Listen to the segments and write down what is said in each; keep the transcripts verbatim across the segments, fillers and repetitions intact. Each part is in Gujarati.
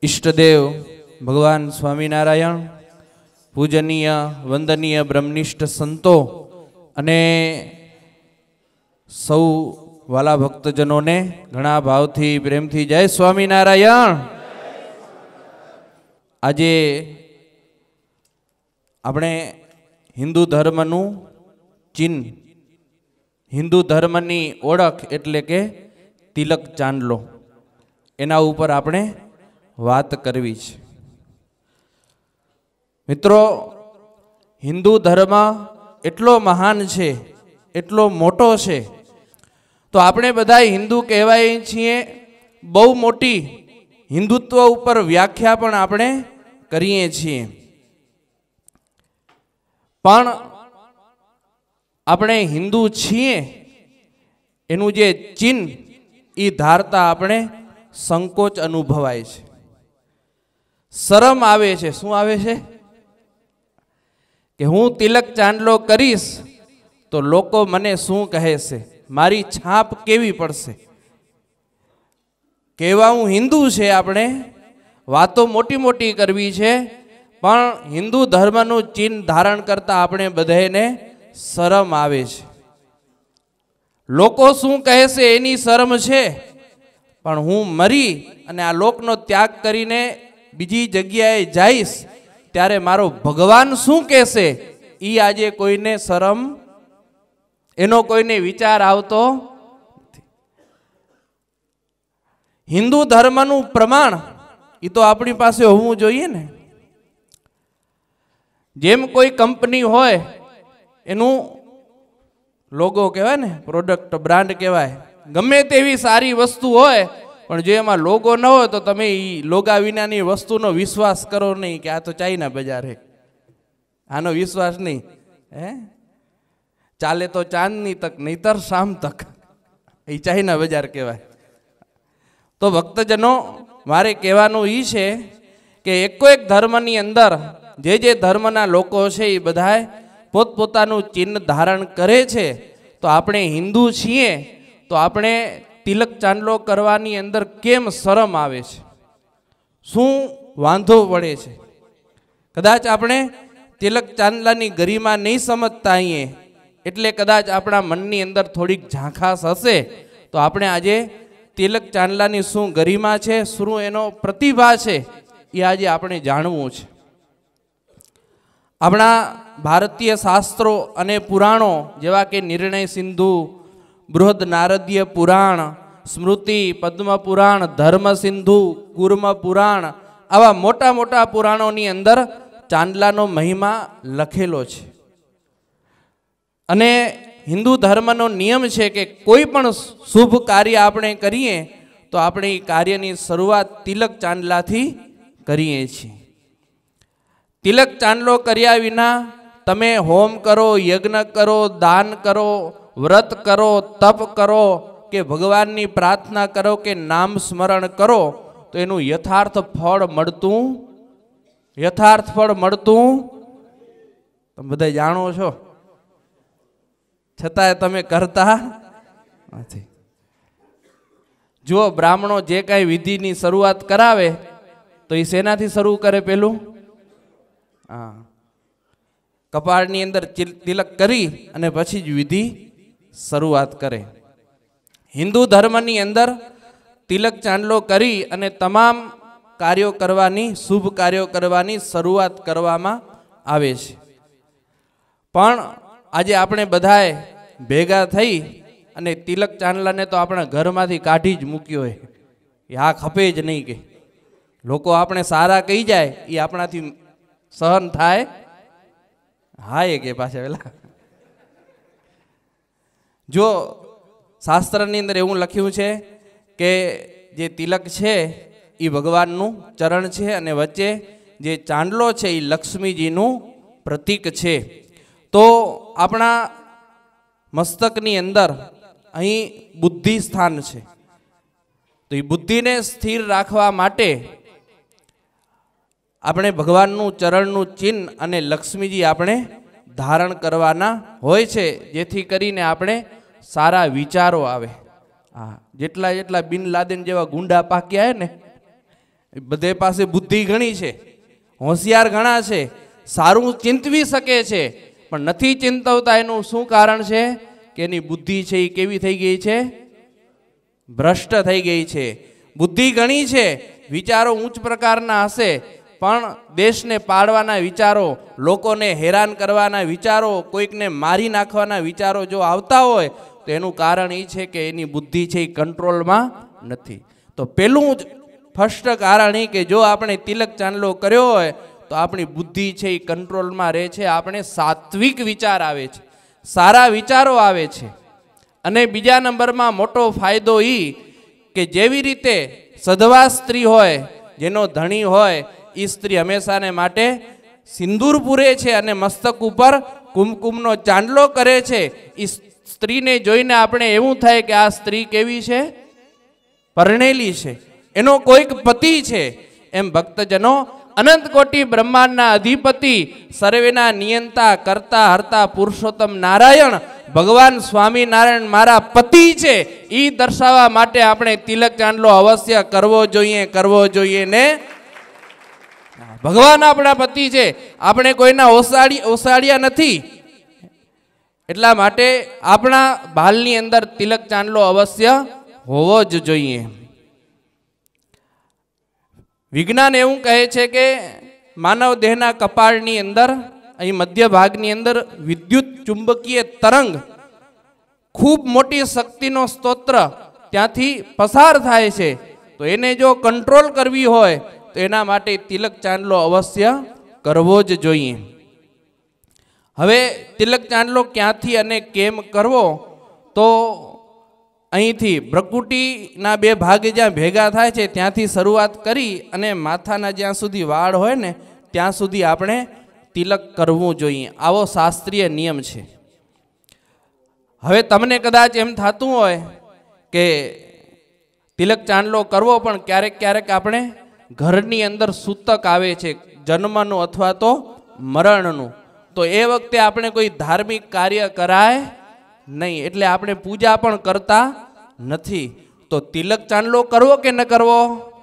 इष्टदेव भगवान स्वामीनारायण पूजनीय वंदनीय ब्रह्मनिष्ठ संतो अने सौ वाला भक्तजनों ने घणा भावथी प्रेमथी जय स्वामीनारायण। आजे આપણે हिंदू धर्मनु चिन्ह हिंदू धर्मनी ओळख एटले के तिलक चांदलो एना उपर આપણે વાત કરવી છે। મિત્રો, हिंदू धर्म एटलो महान छे, एटलो मोटो छे, तो આપણે બધા हिंदू કહેવાય છીએ। बहु मोटी हिंदुत्व उपर व्याख्या पण આપણે કરીએ છીએ, पण આપણે हिंदू છીએ એનું જે ચિહ્ન એ ધારતા આપણે સંકોચ અનુભવાય છે, શરમ આવે છે। શું આવે છે કે હું તિલક ચાંદલો કરીશ તો લોકો મને શું કહેશે, મારી છાપ કેવી પડશે। કહેવા હું હિન્દુ છે, આપણે વાતો મોટી મોટી કરવી છે, પણ હિન્દુ ધર્મનું ચિહ્ન ધારણ કરતા આપણે બધાને શરમ આવે છે। લોકો શું કહેશે એની શરમ છે, પણ હું મરી અને આ લોકનો ત્યાગ કરીને બીજી જગ્યાએ જઈશ ત્યારે મારો ભગવાન શું કહેશે એ આજે કોઈને શરમ એનો કોઈને વિચાર આવતો નથી। હિન્દુ ધર્મનું પ્રમાણ એ તો આપણી પાસે હોવું જોઈએ ને। જેમ કોઈ કંપની હોય એનું લોગો કહેવાય ને, પ્રોડક્ટ બ્રાન્ડ કહેવાય। ગમે તેવી સારી વસ્તુ હોય પણ જો એમાં લોગો ન હોય તો તમે એ લોગા વિનાની વસ્તુનો વિશ્વાસ કરો નહીં કે આ તો ચાઇના બજાર હે, આનો વિશ્વાસ નહીં। હે ચાલે તો ચાંદની તક નહીતર શામ તક, એ ચાઇના બજાર કહેવાય। તો ભક્તજનો, મારે કહેવાનું એ છે કે એકો એક ધર્મની અંદર જે જે ધર્મના લોકો છે એ બધાએ પોતપોતાનું ચિહ્ન ધારણ કરે છે। તો આપણે હિન્દુ છીએ તો આપણે તિલક ચાંદલો કરવાની અંદર કેમ શરમ આવે છે, શું વાંધો પડે છે? કદાચ આપણે તિલક ચાંદલાની ગરિમા નહીં સમજતા અહીંયા, એટલે કદાચ આપણા મનની અંદર થોડીક ઝાંખાસ હશે। તો આપણે આજે તિલક ચાંદલાની શું ગરિમા છે, શું એનો પ્રતિભા છે, એ આજે આપણે જાણવું છે। આપણા ભારતીય શાસ્ત્રો અને પુરાણો જેવા કે નિર્ણય સિંધુ, બૃહદ નારદીય પુરાણ, સ્મૃતિ, પદ્મ પુરાણ, ધર્મ સિંધુ, કુર્મ પુરાણ, આવા મોટા મોટા પુરાણોની અંદર ચાંદલાનો મહિમા લખેલો છે। અને હિન્દુ ધર્મનો નિયમ છે કે કોઈ પણ શુભ કાર્ય આપણે કરીએ તો આપણે એ કાર્યની શરૂઆત તિલક ચાંદલાથી કરીએ છીએ। તિલક ચાંદલો કર્યા વિના તમે હોમ કરો, યજ્ઞ કરો, દાન કરો, વ્રત કરો, તપ કરો કે ભગવાનની પ્રાર્થના કરો કે નામ સ્મરણ કરો તો એનું યથાર્થ ફળ મળતું યથાર્થ ફળ મળતું તમે બધા જાણો છો, છતાંય તમે કરતા નથી। જો બ્રાહ્મણો જે કાંઈ વિધિની શરૂઆત કરાવે તો એ શેનાથી શરૂ કરે? પેલું હા, કપાળની અંદર તિલક કરી અને પછી જ વિધિ શરૂઆત કરે। હિન્દુ ધર્મની અંદર તિલક ચાંદલો કરી અને તમામ કાર્યો કરવાની, શુભ કાર્યો કરવાની શરૂઆત કરવામાં આવે છે। પણ આજે આપણે બધાએ ભેગા થઈ અને તિલક ચાંદલાને તો આપણા ઘરમાંથી કાઢી જ મૂક્યો હોય, એ આ ખપે જ નહીં કે લોકો આપણે સારા કહી જાય એ આપણાથી સહન થાય? હા એ કે પાછા પેલા જો શાસ્ત્રની અંદર એવું લખ્યું છે કે જે તિલક છે એ ભગવાનનું ચરણ છે અને વચ્ચે જે ચાંદલો છે એ લક્ષ્મીજીનું પ્રતીક છે। તો આપણા મસ્તકની અંદર અહીં બુદ્ધિ સ્થાન છે, તો એ બુદ્ધિને સ્થિર રાખવા માટે આપણે ભગવાનનું ચરણનું ચિહ્ન અને લક્ષ્મીજી આપણે ધારણ કરવાના હોય છે, જેથી કરીને આપણે સારા વિચારો આવે। હા, જેટલા જેટલા બિન લાદેન જેવા ગુંડા પાક્યા હે ને બધે પાસે બુદ્ધિ ઘણી છે, હોશિયાર ઘણા છે, સારું ચિંતવી શકે છે, પણ નથી ચિંતવતા. એનું શું કારણ છે કે એની બુદ્ધિ છે એ કેવી થઈ ગઈ છે? ભ્રષ્ટ થઈ ગઈ છે. બુદ્ધિ ઘણી છે, વિચારો ઉચ્ચ પ્રકારના હશે, પણ દેશને પાડવાના વિચારો, લોકોને હેરાન કરવાના વિચારો, કોઈકને મારી નાખવાના વિચારો જો આવતા હોય તો એનું કારણ એ છે કે એની બુદ્ધિ છે એ કંટ્રોલમાં નથી. તો પેલું જ ફર્સ્ટ કારણ એ કે જો આપણે તિલક ચાંદલો કર્યો હોય તો આપણી બુદ્ધિ છે એ કંટ્રોલમાં રહે છે, આપણે સાત્વિક વિચાર આવે છે, સારા વિચારો આવે છે. અને બીજા નંબરમાં મોટો ફાયદો એ કે જેવી રીતે સધવા સ્ત્રી હોય, જેનો ધણી હોય, એ સ્ત્રી હંમેશાને માટે સિંદૂર પૂરે છે અને મસ્તક ઉપર કુમકુમનો ચાંદલો કરે છે. એ સ્ત્રીને જોઈને આપણે એવું થાય કે આ સ્ત્રી કેવી છે? પરણેલી છે, એનો કોઈક પતિ છે. એમ ભક્તજનો, અનંત કોટી બ્રહ્માંડના અધિપતિ, સર્વેના નિયંતા, કરતા હરતા પુરુષોત્તમ નારાયણ ભગવાન સ્વામિનારાયણ મારા પતિ છે, એ દર્શાવવા માટે આપણે તિલક ચાંદલો અવશ્ય કરવો જોઈએ, કરવો જોઈએ ને. ભગવાન આપણા પતિ છે, આપણે કોઈના ઓસાડી ઓસાડ્યા નથી. એટલા માટે આપણા ભાલની અંદર તિલક ચાંદલો અવશ્ય હોવો જ જોઈએ. વિજ્ઞાન એવું કહે છે કે માનવ દેહના કપાળની અંદર, અહીં મધ્ય ભાગની અંદર વિદ્યુત ચુંબકીય તરંગ, ખૂબ મોટી શક્તિનો સ્તોત્ર ત્યાંથી પસાર થાય છે. તો એને જો કંટ્રોલ કરવી હોય તો એના માટે તિલક ચાંદલો અવશ્ય કરવો જ જોઈએ. હવે તિલક ચાંદલો ક્યાંથી અને કેમ કરવો? તો અહીંથી ભ્રકુટીના બે ભાગ જ્યાં ભેગા થાય છે ત્યાંથી શરૂઆત કરી અને માથાના જ્યાં સુધી વાળ હોય ને ત્યાં સુધી આપણે તિલક કરવું જોઈએ. આવો શાસ્ત્રીય નિયમ છે. હવે તમને કદાચ એમ થતું હોય કે તિલક ચાંદલો કરવો, પણ ક્યારેક ક્યારેક આપણે ઘરની અંદર સૂતક આવે છે, જન્મનું અથવા તો મરણનું, તો એ વખતે આપણે કોઈ ધાર્મિક કાર્ય કરાય નહીં, એટલે આપણે પૂજા પણ કરતા નથી. તો તિલક ચાંદલો કરવો કે ન કરવો?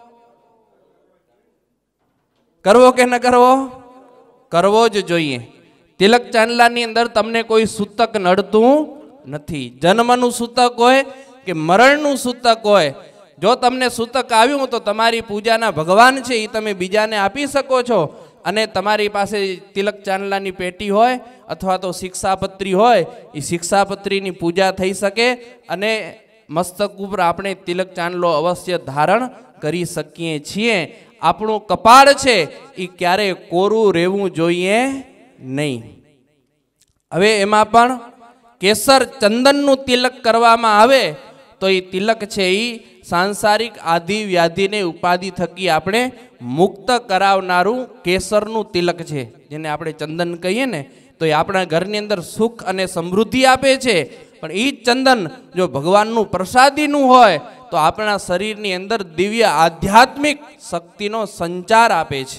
કરવો કે ન કરવો? કરવો જ જોઈએ. તિલક ચાંદલાની અંદર તમને કોઈ સૂતક નડતું નથી. જન્મનું સૂતક હોય કે મરણનું સૂતક હોય, જો તમને સૂતક આવ્યું તો તમારી પૂજાના ભગવાન છે એ તમે બીજાને આપી શકો છો. અને તમારી પાસે તિલક ચાંદલાની પેટી હોય અથવા તો શિક્ષાપત્રી હોય, એ શિક્ષાપત્રીની પૂજા થઈ શકે અને મસ્તક ઉપર આપણે તિલક ચાંદલો અવશ્ય ધારણ કરી શકીએ છીએ. આપણું કપાળ છે એ ક્યારેય કોરું રહેવું જોઈએ નહીં. હવે એમાં પણ કેસર ચંદનનું તિલક કરવામાં આવે તો એ તિલક છે એ સાંસારિક આદિ વ્યાધિને ઉપાધિ થકી આપણે મુક્ત કરાવનારું કેસરનું તિલક છે, જેને આપણે ચંદન કહીએ ને. તો એ આપણા ઘરની અંદર સુખ અને સમૃદ્ધિ આપે છે. પણ એ ચંદન જો ભગવાનનું પ્રસાદીનું હોય તો આપણા શરીરની અંદર દિવ્ય આધ્યાત્મિક શક્તિનો સંચાર આપે છે.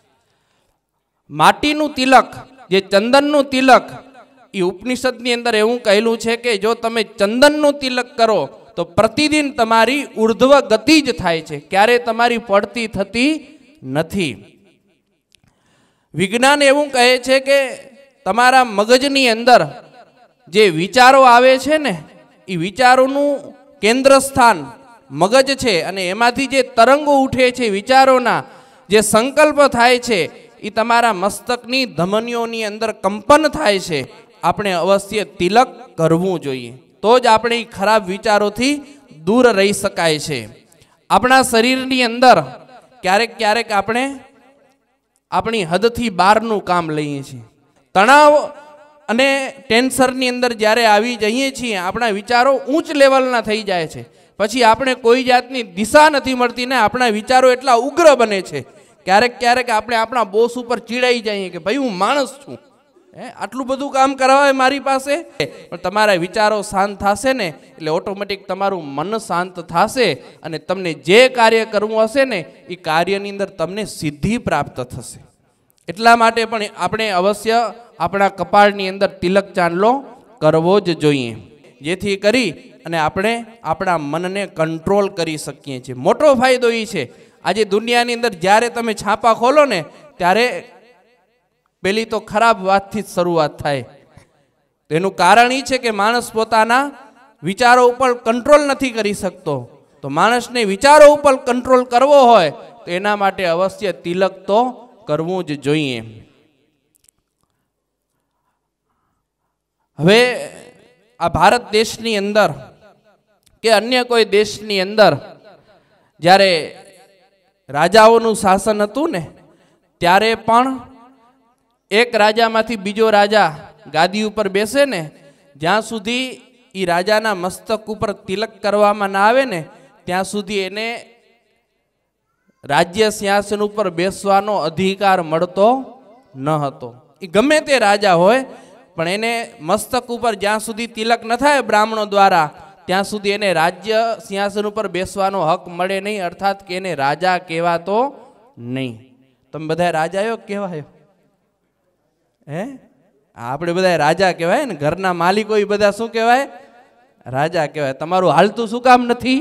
માટીનું તિલક, જે ચંદનનું તિલક, એ ઉપનિષદની અંદર એવું કહેલું છે કે જો તમે ચંદનનું તિલક કરો તો પ્રતિદિન તમારી ઉર્ધ્વ ગતિ જ થાય છે, ક્યારે તમારી પડતી થતી નથી. વિજ્ઞાન એવું કહે છે કે તમારા મગજની અંદર જે વિચારો આવે છે ને, એ વિચારોનું કેન્દ્ર સ્થાન મગજ છે, અને એમાંથી જે તરંગો ઉઠે છે વિચારોના, જે સંકલ્પ થાય છે, એ તમારા મસ્તકની ધમનીઓની અંદર કંપન થાય છે. આપણે અવશ્ય તિલક કરવું જોઈએ, તો જ આપણે ખરાબ વિચારોથી દૂર રહી શકાય છે. આપણા શરીરની અંદર ક્યારેક ક્યારેક આપણે આપણી હદથી બહારનું કામ લઈએ છીએ. તણાવ અને ટેન્શનની અંદર જ્યારે આવી જઈએ છીએ, આપણા વિચારો ઉચ્ચ લેવલના થઈ જાય છે. પછી આપણે કોઈ જાતની દિશા નથી મળતી ને આપણા વિચારો એટલા ઉગ્ર બને છે. ક્યારેક ક્યારેક આપણે આપણા બોસ ઉપર ચીડાઈ જઈએ કે ભાઈ હું માણસ છું, હે આટલું બધું કામ કરાવે મારી પાસે. પણ તમારા વિચારો શાંત થશે ને એટલે ઓટોમેટિક તમારું મન શાંત થશે અને તમને જે કાર્ય કરવું હશે ને એ કાર્યની અંદર તમને સિદ્ધિ પ્રાપ્ત થશે. એટલા માટે પણ આપણે અવશ્ય આપણા કપાળની અંદર તિલક ચાંદલો કરવો જ જોઈએ, જેથી કરી અને આપણે આપણા મનને કંટ્રોલ કરી શકીએ છીએ. મોટો ફાયદો એ છે, આજે દુનિયાની અંદર જ્યારે તમે છાપા ખોલો ને ત્યારે પેલી તો ખરાબ વાતથી જ શરૂઆત થાય. તેનું કારણ એ છે કે માણસ પોતાના વિચારો ઉપર કંટ્રોલ નથી કરી શકતો. તો માણસને વિચારો ઉપર કંટ્રોલ કરવો હોય તો એના માટે અવશ્ય તિલક તો કરવું જ જોઈએ. હવે આ ભારત દેશની અંદર કે અન્ય કોઈ દેશની અંદર જ્યારે રાજાઓનું શાસન હતું ને ત્યારે પણ એક રાજામાંથી બીજો રાજા ગાદી ઉપર બેસે ને જ્યાં સુધી એ રાજાના મસ્તક ઉપર તિલક કરવામાં ના આવે ને ત્યાં સુધી એને રાજ્ય સિંહાસન ઉપર બેસવાનો અધિકાર મળતો ન હતો. એ ગમે તે રાજા હોય પણ એને મસ્તક ઉપર જ્યાં સુધી તિલક ન થાય બ્રાહ્મણો દ્વારા ત્યાં સુધી એને રાજ્ય સિંહાસન ઉપર બેસવાનો હક મળે નહીં, અર્થાત કે એને રાજા કહેવાતો નહીં. તમે બધા રાજાયો કહેવાયો હે? આપણે બધા રાજા કહેવાય ને, ઘરના માલિકો એ બધા શું કહેવાય? રાજા કહેવાય. તમારું હાલતું શું કામ નથી?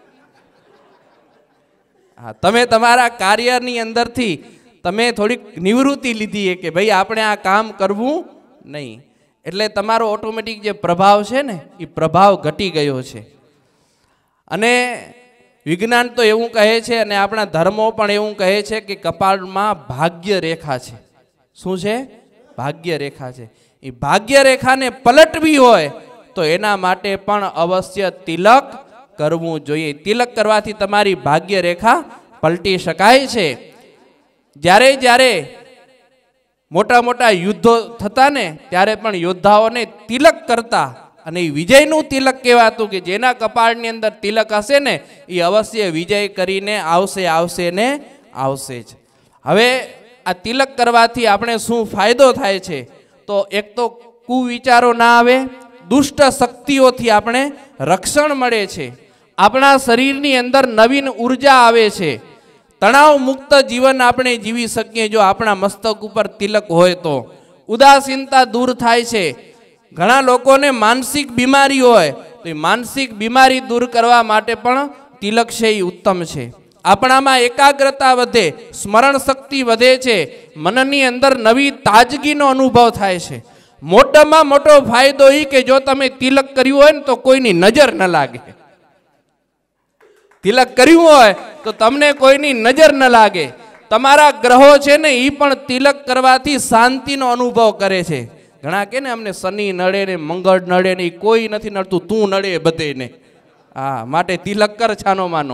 હા, તમે તમારા કાર્યની અંદરથી તમે થોડીક નિવૃત્તિ લીધી કે ભાઈ આપણે આ કામ કરવું નહીં, એટલે તમારો ઓટોમેટિક જે પ્રભાવ છે ને એ પ્રભાવ ઘટી ગયો છે. અને વિજ્ઞાન તો એવું કહે છે અને આપણા ધર્મો પણ એવું કહે છે કે કપાળમાં ભાગ્ય રેખા છે. શું છે? ભાગ્ય રેખા છે. એ ભાગ્ય રેખાને પલટવી હોય તો એના માટે પણ અવશ્ય તિલક કરવું જોઈએ. તિલક કરવાથી તમારી ભાગ્ય રેખા પલટી શકાય છે. જ્યારે જ્યારે મોટા મોટા યુદ્ધો થતા ને ત્યારે પણ યોદ્ધાઓને તિલક કરતા અને એ વિજયનું તિલક કહેવાતું કે જેના કપાળની અંદર તિલક હશે ને એ અવશ્ય વિજય કરીને આવશે આવશે ને આવશે જ. હવે આ તિલક કરવાથી આપણે શું ફાયદો થાય છે? તો એક તો કુવિચારો ના આવે, દુષ્ટ શક્તિઓથી આપણે રક્ષણ મળે છે, આપણા શરીરની અંદર નવીન ઉર્જા આવે છે, તણાવ મુક્ત જીવન આપણે જીવી શકીએ જો આપણા મસ્તક ઉપર તિલક હોય તો. ઉદાસીનતા દૂર થાય છે. ઘણા લોકોને માનસિક બીમારી હોય તો એ માનસિક બીમારી દૂર કરવા માટે પણ તિલક છે એ ઉત્તમ છે. આપણામાં એકાગ્રતા વધે, સ્મરણ શક્તિ વધે છે, મનની અંદર નવી તાજગીનો અનુભવ થાય છે. મોટામાં મોટો ફાયદો એ કે જો તમે તિલક કર્યું હોય ને તો કોઈની નજર ન લાગે. તિલક કર્યું હોય તો તમને કોઈની નજર ન લાગે. તમારા ગ્રહો છે ને એ પણ તિલક કરવાથી શાંતિનો અનુભવ કરે છે. ઘણા કે ને અમને શનિ નડે ને મંગળ નડે ને, કોઈ નથી નડતું, તું નડે બધેને. હા, માટે તિલક કર છાનો માનો.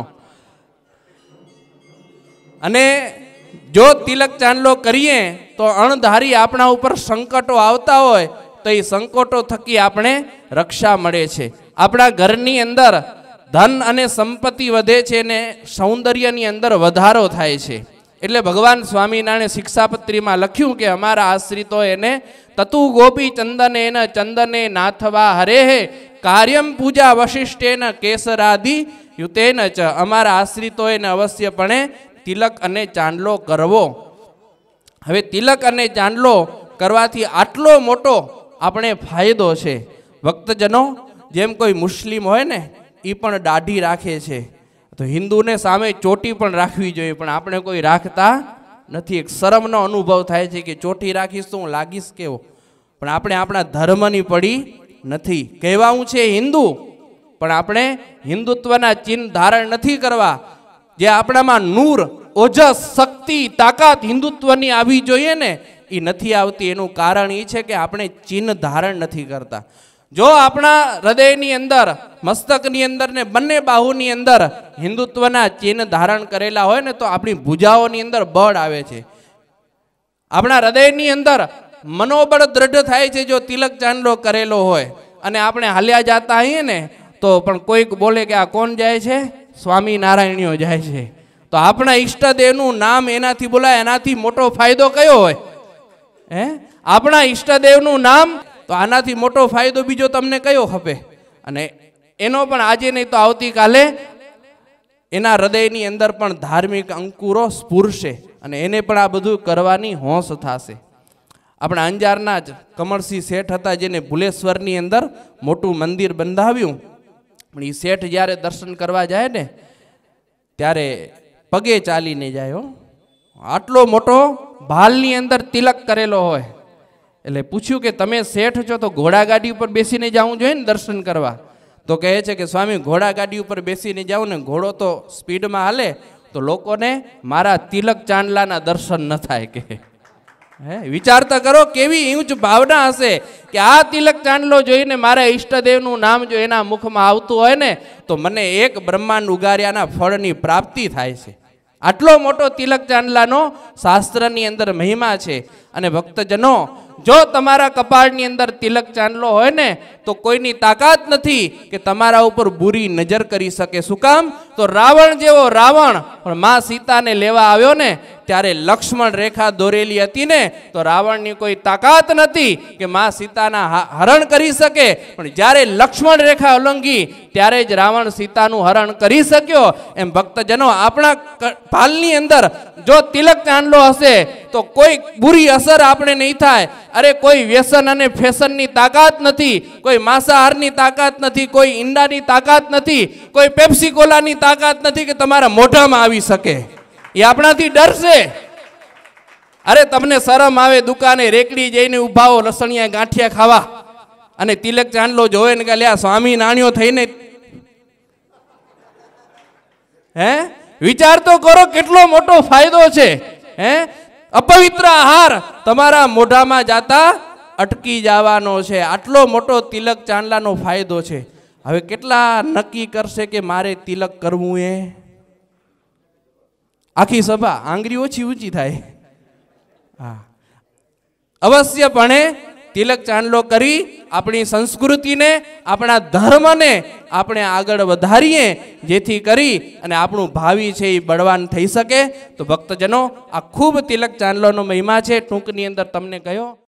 અને જો તિલક ચાંદલો કરીએ તો અણધારી આપણા ઉપર સંકટો આવતા હોય તો એ સંકટો થકી આપણે રક્ષા મળે છે. આપણા ઘરની અંદર ધન અને સંપત્તિ વધે છે ને સૌંદર્યની અંદર વધારો થાય છે. એટલે ભગવાન સ્વામિનારાયણે શિક્ષાપત્રીમાં લખ્યું કે અમારા આશ્રિતો એને તતુ ગોપી ચંદને ન ચંદને નાથવા હરે હે કાર્યમ પૂજા વશિષ્ઠેન કેસરાદિ યુતેન ચ. અમારા આશ્રિતો એને અવશ્યપણે તિલક અને ચાંદલો કરવો. હવે તિલક અને ચાંદલો કરવાથી આટલો મોટો આપણે ફાયદો છે. ભક્તજનો, જેમ કોઈ મુસ્લિમ હોય ને એ પણ દાઢી રાખે છે, તો હિન્દુને સામે ચોટી પણ રાખવી જોઈએ, પણ આપણે કોઈ રાખતા નથી. એક શરમનો અનુભવ થાય છે કે ચોટી રાખીશ તો હું લાગીશ કેવો, પણ આપણે આપણા ધર્મની પડી નથી. કહેવાવું છે હિન્દુ, પણ આપણે હિન્દુત્વના ચિહ્ન ધારણ નથી કરવા. જે આપણામાં નૂર, ઓજસ, શક્તિ, તાકાત હિન્દુત્વની આવી જોઈએ ને એ નથી આવતી. એનું કારણ એ છે કે આપણે ચિહ્ન ધારણ નથી કરતા. જો આપણા હૃદયની અંદર, મસ્તકની અંદર ને બંને બાહુની અંદર હિન્દુત્વના ચિહ્ન ધારણ કરેલા હોય ને તો આપણી ભુજાઓની અંદર બળ આવે છે. આપણા હૃદયની અંદર મનોબળ દ્રઢ થાય છે જો તિલક ચાંદલો કરેલો હોય. અને આપણે હાલ્યા જાતા આવીએ ને તો પણ કોઈક બોલે કે આ કોણ જાય છે? સ્વામિનારાયણીઓ જાય છે. તો આપણા ઈષ્ટદેવનું નામ એનાથી બોલાય, એનાથી મોટો ફાયદો કયો હોય? હે, આપણા ઈષ્ટદેવનું નામ, તો આનાથી મોટો ફાયદો બીજો તમને કયો ખપે? અને એનો પણ આજે નહીં તો આવતીકાલે એના હૃદયની અંદર પણ ધાર્મિક અંકુરો સ્ફુરશે અને એને પણ આ બધું કરવાની હોંશ થશે. આપણા અંજારના જ કમળસિંહ શેઠ હતા જેને ભુલેશ્વરની અંદર મોટું મંદિર બંધાવ્યું. પણ એ શેઠ જ્યારે દર્શન કરવા જાય ને ત્યારે પગે ચાલીને જાય હો. આટલો મોટો ભાલની અંદર તિલક કરેલો હોય. એટલે પૂછ્યું કે તમે શેઠ છો તો ઘોડાગાડી ઉપર બેસીને જવું જોઈએ ને દર્શન કરવા. તો કહે છે કે સ્વામી ઘોડાગાડી ઉપર બેસીને જાઉં ને ઘોડો તો સ્પીડમાં હાલે તો લોકોને મારા તિલક ચાંદલાના દર્શન ન થાય કે. હે વિચારતા કરો કેવી ઊંચ ભાવના હશે કે આ તિલક ચાંદલો જોઈને મારા ઈષ્ટદેવનું નામ જો એના મુખમાં આવતું હોય ને તો મને એક બ્રહ્માંડ ઉગાર્યાના ફળની પ્રાપ્તિ થાય છે. આટલો મોટો તિલક ચાંદલાનો શાસ્ત્રની અંદર મહિમા છે. અને ભક્તજનો, જો તમારા કપાળની અંદર તિલક ચાંદલો હોય ને તો કોઈની તાકાત નથી કે તમારા ઉપર બુરી નજર કરી શકે. શું કામ? તો રાવણ જેવો રાવણ પણ માં સીતાને લેવા આવ્યો ને ત્યારે લક્ષ્મણ રેખા દોરેલી હતી ને તો રાવણની કોઈ તાકાત નથી કે માં સીતાના હરણ કરી શકે. પણ જ્યારે લક્ષ્મણ રેખા ઉલ્લંઘી ત્યારે જ રાવણ સીતાનું હરણ કરી શક્યો. એમ ભક્તજનો, આપણા ભાલની અંદર જો તિલક ચાંદલો હશે તો કોઈ બુરી અસર આપણે નહીં થાય. અરે કોઈ વ્યસન અને ફેશનની તાકાત નથી, કોઈ માંસાહારની તાકાત નથી, કોઈ ઈંડાની તાકાત નથી, કોઈ પેપ્સી કોલાની તાકાત નથી કે તમારા મોઢામાં આવી શકે. એ આપણાથી ડરશે. અરે તમને શરમ આવે દુકાને રેકડી જઈને ઉભા હો લસણિયા ગાંઠિયા ખાવા અને તિલક ચાંદલો જોવે ને કે લ્યા સ્વામી નાણ્યો થઈને. હે વિચાર તો કરો કેટલો મોટો ફાયદો છે. હે અપવિત્ર આહાર તમારા મોઢામાં જાતા અટકી જવાનો છે. આટલો મોટો તિલક ચાંદલાનો ફાયદો છે. હવે કેટલા નક્કી કરશે કે મારે તિલક કરવું? એ આખી સભા આંગળી ઓછી ઊંચી થાય. હા, અવશ્યપણે તિલક ચાંદલો કરી આપણી સંસ્કૃતિને, આપણા ધર્મને આપણે આગળ વધારીએ, જેથી કરી અને આપણું ભાવિ છે એ બળવાન થઈ શકે. તો ભક્તજનો, આ ખૂબ તિલક ચાંદલોનો મહિમા છે. ટૂંકની અંદર તમને કહ્યો.